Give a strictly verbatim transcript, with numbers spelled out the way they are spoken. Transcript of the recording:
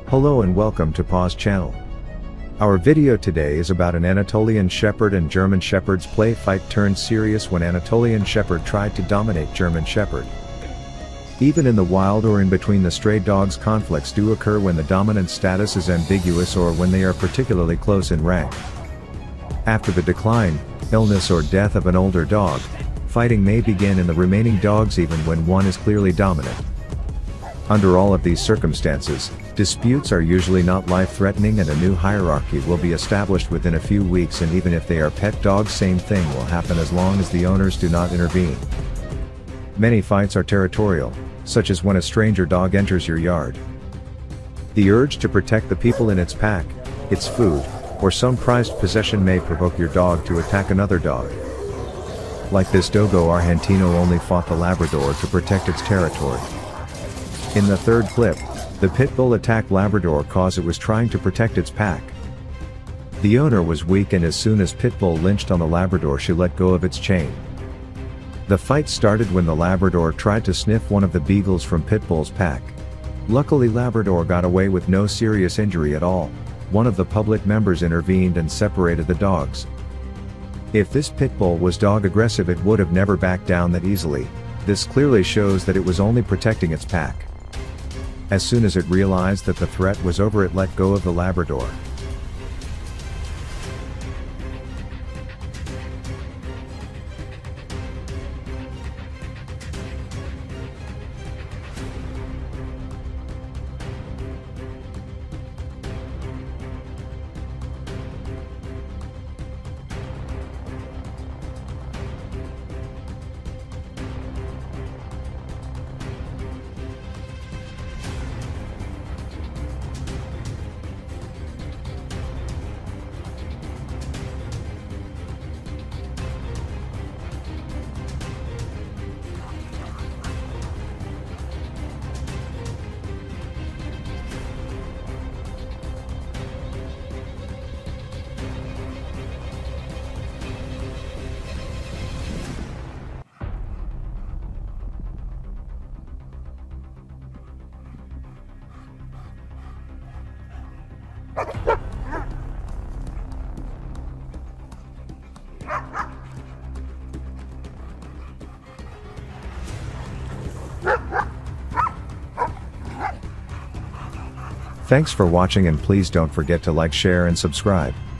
Hello and welcome to Pause Channel. Our video today is about an Anatolian Shepherd and German Shepherd's play fight turned serious when Anatolian Shepherd tried to dominate German Shepherd. Even in the wild or in between the stray dogs, conflicts do occur when the dominant status is ambiguous or when they are particularly close in rank. After the decline, illness or death of an older dog, fighting may begin in the remaining dogs even when one is clearly dominant. Under all of these circumstances, disputes are usually not life-threatening and a new hierarchy will be established within a few weeks, and even if they are pet dogs, same thing will happen as long as the owners do not intervene. Many fights are territorial, such as when a stranger dog enters your yard. The urge to protect the people in its pack, its food, or some prized possession may provoke your dog to attack another dog. Like this, Dogo Argentino only fought the Labrador to protect its territory. In the third clip, the pit bull attacked Labrador cause it was trying to protect its pack. The owner was weak, and as soon as pit bull lynched on the Labrador, she let go of its chain. The fight started when the Labrador tried to sniff one of the beagles from pit bull's pack. Luckily, Labrador got away with no serious injury at all. One of the public members intervened and separated the dogs. If this pit bull was dog aggressive, it would have never backed down that easily. This clearly shows that it was only protecting its pack. As soon as it realized that the threat was over, it let go of the Labrador. Thanks for watching, and please don't forget to like, share and subscribe.